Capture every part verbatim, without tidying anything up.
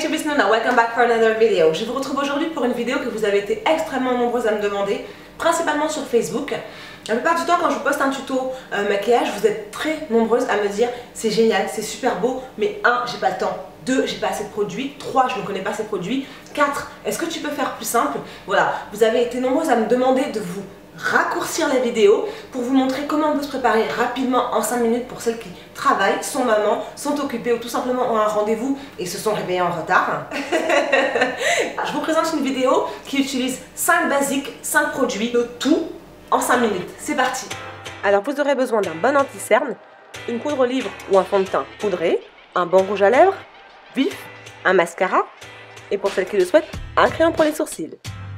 YouTube, it's Nona, welcome back for another video. Je vous retrouve aujourd'hui pour une vidéo que vous avez été extrêmement nombreuses à me demander, principalement sur Facebook. La plupart du temps quand je vous poste un tuto euh, maquillage, vous êtes très nombreuses à me dire c'est génial, c'est super beau, mais un, j'ai pas le temps, deux, j'ai pas assez de produits, trois, je ne connais pas ces produits, quatre, est-ce que tu peux faire plus simple? Voilà, vous avez été nombreuses à me demander de vous raccourcir la vidéo pour vous montrer comment on peut se préparer rapidement en cinq minutes pour celles qui travaillent, sont mamans, sont occupées ou tout simplement ont un rendez-vous et se sont réveillées en retard. Je vous présente une vidéo qui utilise cinq basiques, cinq produits, de tout en cinq minutes. C'est parti. Alors vous aurez besoin d'un bon anti-cerne, une poudre livre ou un fond de teint poudré, un bon rouge à lèvres vif, un mascara et pour celles qui le souhaitent, un crayon pour les sourcils.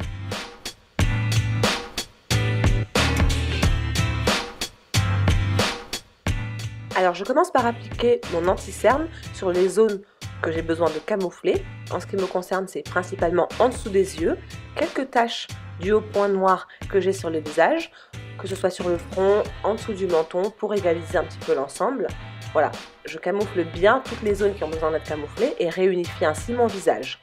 Alors je commence par appliquer mon anti-cerne sur les zones que j'ai besoin de camoufler. En ce qui me concerne, c'est principalement en dessous des yeux, quelques taches du haut point noir que j'ai sur le visage, que ce soit sur le front, en dessous du menton, pour égaliser un petit peu l'ensemble. Voilà, je camoufle bien toutes les zones qui ont besoin d'être camouflées et réunifie ainsi mon visage.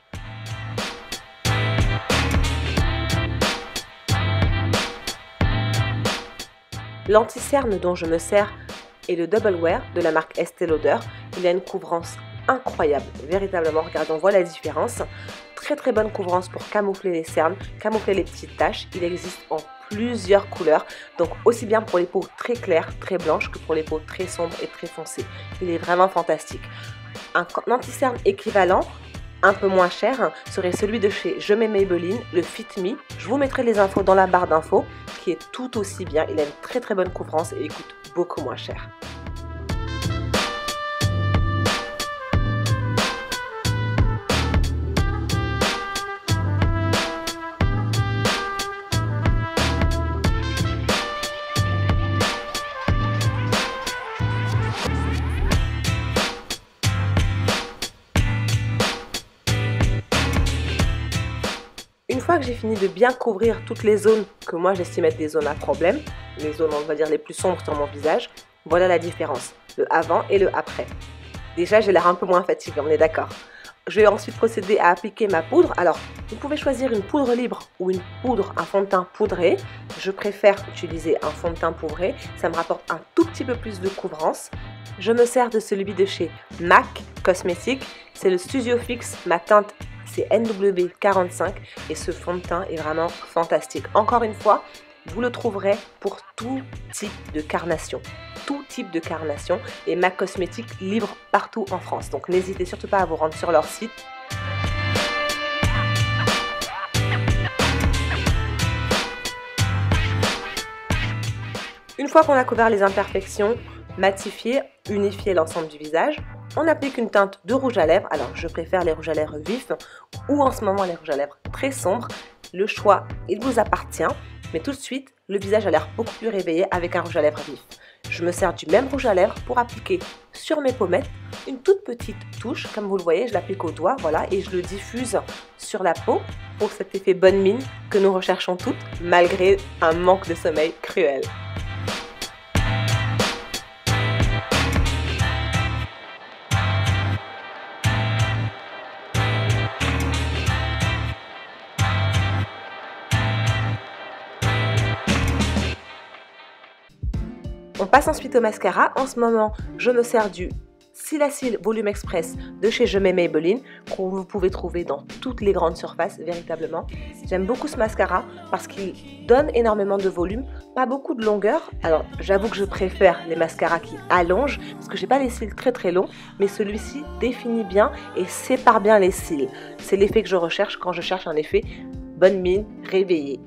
L'anti-cerne dont je me sers et le Double Wear de la marque Estée Lauder. Il a une couvrance incroyable, véritablement, regardez, on voit la différence. Très très bonne couvrance pour camoufler les cernes, camoufler les petites taches. Il existe en plusieurs couleurs, donc aussi bien pour les peaux très claires, très blanches, que pour les peaux très sombres et très foncées. Il est vraiment fantastique. Un anti-cerne équivalent, un peu moins cher, serait celui de chez Je mets Maybelline, le Fit Me. Je vous mettrai les infos dans la barre d'infos, qui est tout aussi bien. Il a une très très bonne couvrance et il coûte beaucoup moins cher. Une fois que j'ai fini de bien couvrir toutes les zones que moi j'estime être des zones à problème, les zones on va dire les plus sombres sur mon visage, voilà la différence, le avant et le après. Déjà j'ai l'air un peu moins fatiguée, on est d'accord. Je vais ensuite procéder à appliquer ma poudre. Alors vous pouvez choisir une poudre libre ou une poudre, un fond de teint poudré. Je préfère utiliser un fond de teint poudré, ça me rapporte un tout petit peu plus de couvrance. Je me sers de celui de chez MAC Cosmetics, c'est le Studio Fix, ma teinte c'est N W quarante-cinq et ce fond de teint est vraiment fantastique. Encore une fois, vous le trouverez pour tout type de carnation. Tout type de carnation et MAC Cosmetics libre partout en France. Donc n'hésitez surtout pas à vous rendre sur leur site. Une fois qu'on a couvert les imperfections, matifier, unifier l'ensemble du visage, on applique une teinte de rouge à lèvres. Alors je préfère les rouges à lèvres vifs ou en ce moment les rouges à lèvres très sombres. Le choix, il vous appartient, mais tout de suite, le visage a l'air beaucoup plus réveillé avec un rouge à lèvres vif. Je me sers du même rouge à lèvres pour appliquer sur mes pommettes une toute petite touche. Comme vous le voyez, je l'applique au doigt, voilà, et je le diffuse sur la peau pour cet effet bonne mine que nous recherchons toutes, malgré un manque de sommeil cruel. On passe ensuite au mascara. En ce moment, je me sers du Cils Volume Express de chez Je mets Maybelline, que vous pouvez trouver dans toutes les grandes surfaces, véritablement. J'aime beaucoup ce mascara parce qu'il donne énormément de volume, pas beaucoup de longueur. Alors, j'avoue que je préfère les mascaras qui allongent, parce que j'ai pas les cils très très longs, mais celui-ci définit bien et sépare bien les cils. C'est l'effet que je recherche quand je cherche un effet bonne mine, réveillé.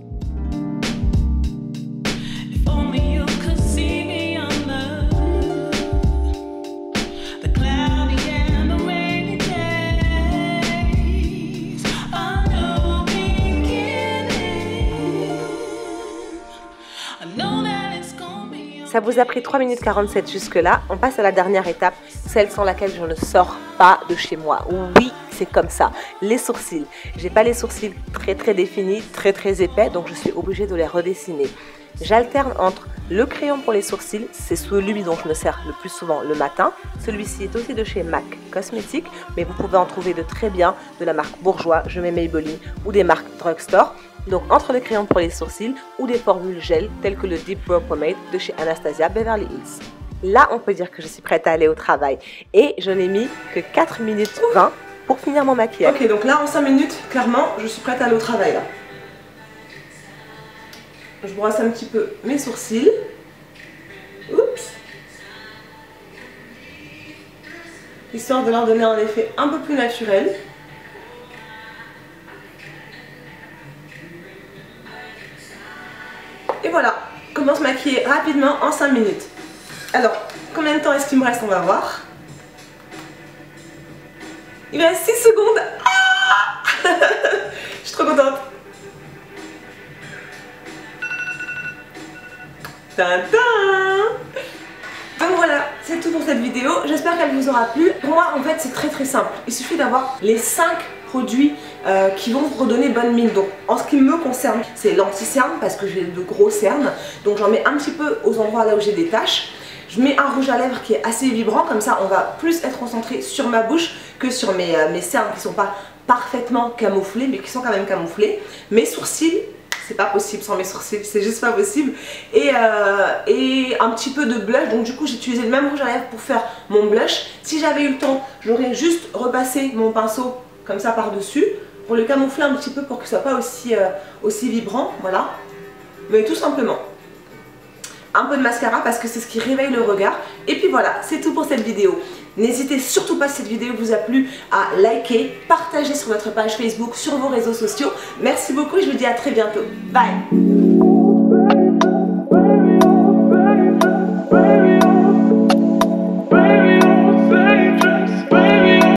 Ça vous a pris trois minutes quarante-sept jusque là, on passe à la dernière étape, celle sans laquelle je ne sors pas de chez moi. Oui, c'est comme ça, les sourcils. J'ai pas les sourcils très très définis, très très épais, donc je suis obligée de les redessiner. j'alterne entre le crayon pour les sourcils, c'est celui dont je me sers le plus souvent le matin. Celui-ci est aussi de chez MAC Cosmetics, mais vous pouvez en trouver de très bien, de la marque Bourjois, je mets Maybelline, ou des marques drugstore. Donc entre le crayon pour les sourcils ou des formules gel telles que le Deep Brow Pomade de chez Anastasia Beverly Hills. Là, on peut dire que je suis prête à aller au travail. Et je n'ai mis que quatre minutes vingt pour finir mon maquillage. Ok, donc là en cinq minutes, clairement, je suis prête à aller au travail là. Je brosse un petit peu mes sourcils. Oups. Histoire de leur donner un effet un peu plus naturel. Et voilà, comment se maquiller rapidement en cinq minutes. Alors, combien de temps est-ce qu'il me reste? On va voir. Il me reste six secondes. Ah je suis trop contente. Tintin. Donc voilà, c'est tout pour cette vidéo. J'espère qu'elle vous aura plu. Pour moi, en fait, c'est très très simple. Il suffit d'avoir les cinq produits euh, qui vont vous redonner bonne mine. Donc, en ce qui me concerne, c'est l'anti-cerne parce que j'ai de gros cernes. Donc, j'en mets un petit peu aux endroits là où j'ai des taches. Je mets un rouge à lèvres qui est assez vibrant. Comme ça, on va plus être concentré sur ma bouche que sur mes, euh, mes cernes qui ne sont pas parfaitement camouflés, mais qui sont quand même camouflés. Mes sourcils, c'est pas possible sans mes sourcils, c'est juste pas possible. Et, euh, et un petit peu de blush, donc du coup j'ai utilisé le même rouge à lèvres pour faire mon blush. Si j'avais eu le temps, j'aurais juste repassé mon pinceau comme ça par dessus pour le camoufler un petit peu pour qu'il soit pas aussi, euh, aussi vibrant, voilà. Mais tout simplement. Un peu de mascara parce que c'est ce qui réveille le regard. Et puis voilà, c'est tout pour cette vidéo. N'hésitez surtout pas si cette vidéo vous a plu à liker, partager sur votre page Facebook, sur vos réseaux sociaux. Merci beaucoup et je vous dis à très bientôt. Bye!